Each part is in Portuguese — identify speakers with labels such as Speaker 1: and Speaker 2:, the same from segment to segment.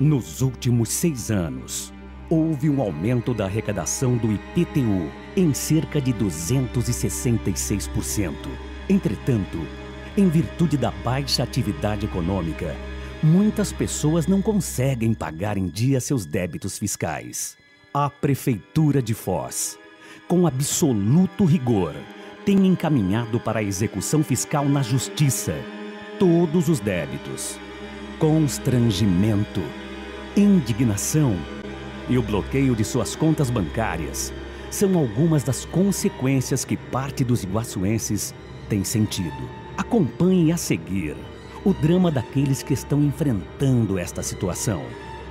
Speaker 1: Nos últimos 6 anos, houve um aumento da arrecadação do IPTU em cerca de 266%. Entretanto, em virtude da baixa atividade econômica, muitas pessoas não conseguem pagar em dia seus débitos fiscais. A Prefeitura de Foz, com absoluto rigor, tem encaminhado para a execução fiscal na Justiça todos os débitos. Constrangimento, indignação e o bloqueio de suas contas bancárias são algumas das consequências que parte dos iguaçuenses tem sentido. Acompanhe a seguir o drama daqueles que estão enfrentando esta situação.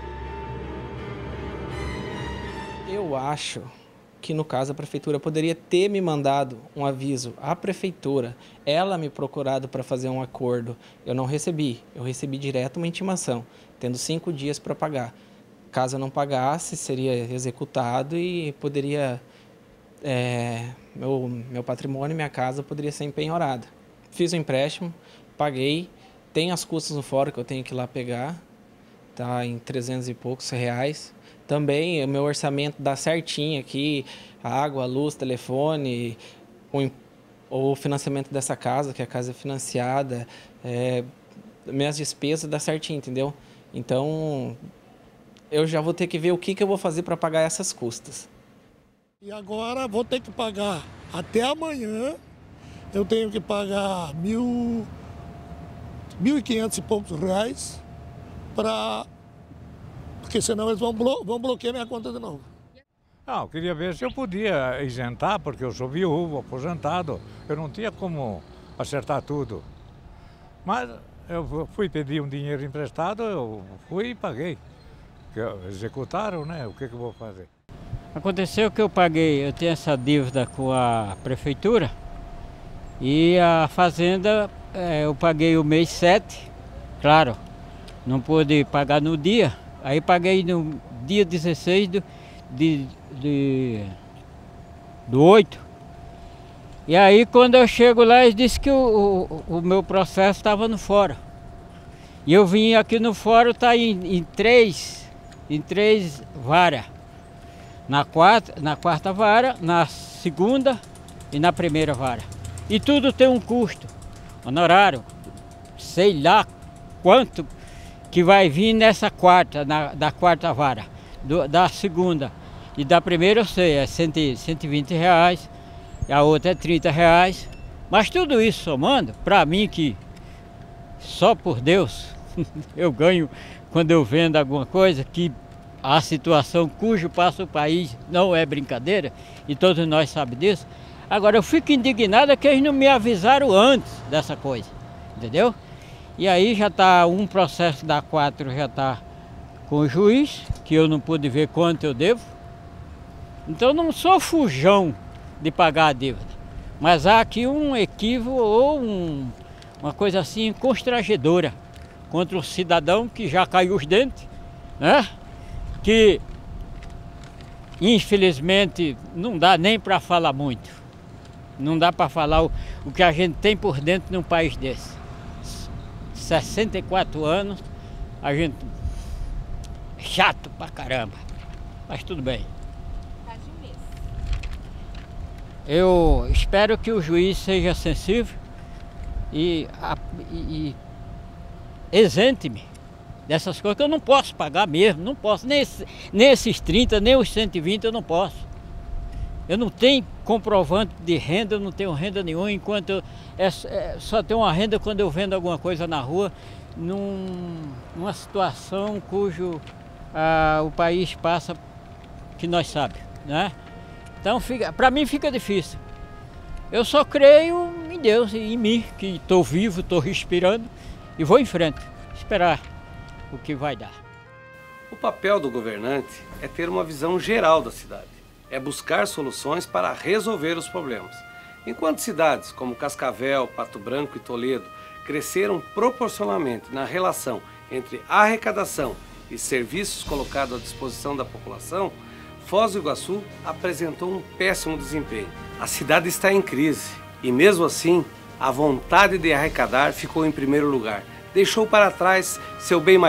Speaker 2: Eu acho que, no caso, a prefeitura poderia ter me mandado um aviso à prefeitura, ela me procurado para fazer um acordo. Eu não recebi, eu recebi direto uma intimação, tendo 5 dias para pagar. Caso eu não pagasse, seria executado e poderia, meu patrimônio, minha casa poderia ser empenhorada. Fiz o empréstimo, paguei, tem as custas no fórum que eu tenho que ir lá pegar, tá em 300 e poucos reais. Também o meu orçamento dá certinho aqui, água, luz, telefone, o financiamento dessa casa, que a casa é financiada, minhas despesas dá certinho, entendeu? Então, eu já vou ter que ver o que eu vou fazer para pagar essas custas.
Speaker 3: E agora vou ter que pagar até amanhã, eu tenho que pagar 1.500 e poucos reais porque senão eles vão bloquear minha conta de novo.
Speaker 4: Não, eu queria ver se eu podia isentar, porque eu sou viúvo, aposentado, eu não tinha como acertar tudo. Mas eu fui pedir um dinheiro emprestado, eu fui e paguei. Executaram, né? O que eu vou fazer?
Speaker 5: Aconteceu que eu tenho essa dívida com a prefeitura e a fazenda eu paguei o mês 7, claro, não pude pagar no dia. Aí paguei no dia 16 do 8. E aí quando eu chego lá, eles disseram que o meu processo estava no fórum. E eu vim aqui no fórum, está em três varas. Na quarta vara, na segunda e na primeira vara. E tudo tem um custo, honorário, sei lá quanto que vai vir nessa quarta, da quarta vara, da segunda e da primeira eu sei, é 120 reais, e a outra é 30 reais, mas tudo isso somando, para mim que só por Deus eu ganho quando eu vendo alguma coisa, que a situação cujo passa o país não é brincadeira, e todos nós sabemos disso. Agora eu fico indignado que eles não me avisaram antes dessa coisa, entendeu? E aí já está um processo da 4, já está com o juiz, que eu não pude ver quanto eu devo. Então eu não sou fujão de pagar a dívida. Mas há aqui um equívoco ou uma coisa assim constrangedora contra o cidadão que já caiu os dentes, né? Que infelizmente não dá nem para falar muito. Não dá para falar o que a gente tem por dentro num país desse. 64 anos, a gente chato pra caramba, mas tudo bem. Eu espero que o juiz seja sensível e isente-me dessas coisas que eu não posso pagar mesmo, não posso, nem esses 30, nem os 120 eu não posso. Eu não tenho comprovante de renda, eu não tenho renda nenhuma, enquanto só tenho uma renda quando eu vendo alguma coisa na rua, numa situação cujo o país passa, que nós sabemos, né? Então, para mim fica difícil. Eu só creio em Deus e em mim, que estou vivo, estou respirando e vou em frente, esperar o que vai dar.
Speaker 6: O papel do governante é ter uma visão geral da cidade. É buscar soluções para resolver os problemas. Enquanto cidades como Cascavel, Pato Branco e Toledo cresceram proporcionalmente na relação entre arrecadação e serviços colocados à disposição da população, Foz do Iguaçu apresentou um péssimo desempenho. A cidade está em crise e, mesmo assim, a vontade de arrecadar ficou em primeiro lugar. Deixou para trás seu bem maior,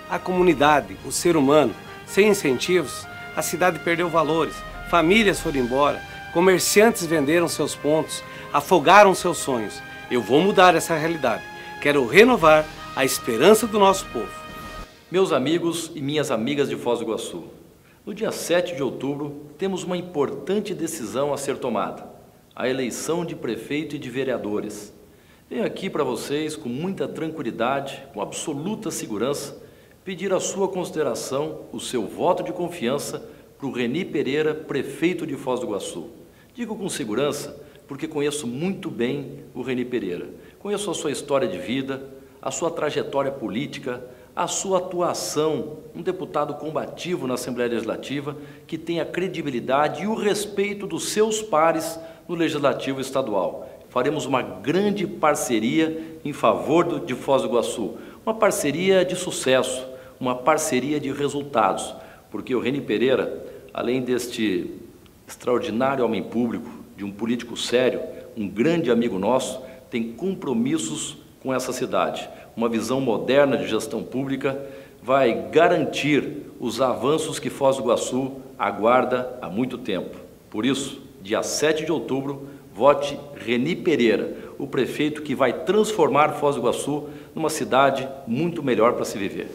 Speaker 6: A comunidade, o ser humano, sem incentivos, a cidade perdeu valores, famílias foram embora, comerciantes venderam seus pontos, afogaram seus sonhos. Eu vou mudar essa realidade. Quero renovar a esperança do nosso povo.
Speaker 7: Meus amigos e minhas amigas de Foz do Iguaçu, no dia 7 de outubro temos uma importante decisão a ser tomada: a eleição de prefeito e de vereadores. Venho aqui para vocês, com muita tranquilidade, com absoluta segurança, pedir a sua consideração, o seu voto de confiança para o Reni Pereira, prefeito de Foz do Iguaçu. Digo com segurança porque conheço muito bem o Reni Pereira. Conheço a sua história de vida, a sua trajetória política, a sua atuação, um deputado combativo na Assembleia Legislativa que tem a credibilidade e o respeito dos seus pares no Legislativo Estadual. Faremos uma grande parceria em favor de Foz do Iguaçu, uma parceria de sucesso, uma parceria de resultados, porque o Reni Pereira, além deste extraordinário homem público, de um político sério, um grande amigo nosso, tem compromissos com essa cidade. Uma visão moderna de gestão pública vai garantir os avanços que Foz do Iguaçu aguarda há muito tempo. Por isso, dia 7 de outubro, vote Reni Pereira, o prefeito que vai transformar Foz do Iguaçu numa cidade muito melhor para se viver.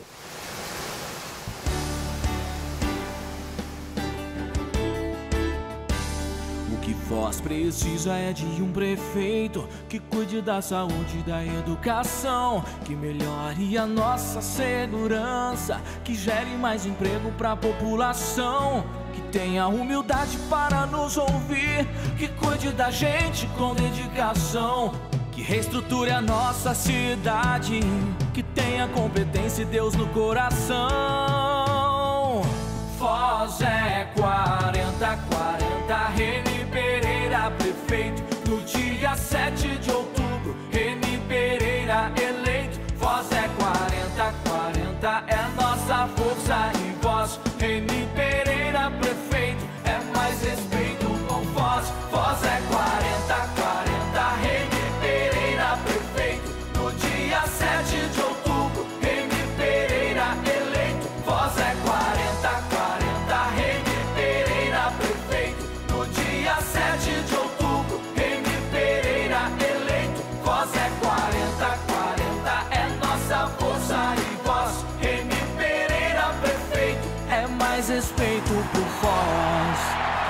Speaker 8: Foz precisa é de um prefeito que cuide da saúde e da educação, que melhore a nossa segurança, que gere mais emprego para a população, que tenha humildade para nos ouvir, que cuide da gente com dedicação, que reestruture a nossa cidade, que tenha competência e Deus no coração. Foz é 40-40, Reni Pereira prefeito. No dia 7 de outubro, Reni Pereira eleito. Foz é 40-40, é nossa força e voz. Reni Pereira prefeito, é mais respeito com Foz. Foz é 40-40, Reni Pereira prefeito. No dia 7 de outubro, Reni Pereira eleito. Foz é 40-40, Reni Pereira prefeito. No dia 7 de outubro, Reni Pereira eleito. Foz é 40-40, é nossa força e voz. Reni Pereira prefeito, é mais respeito por Foz.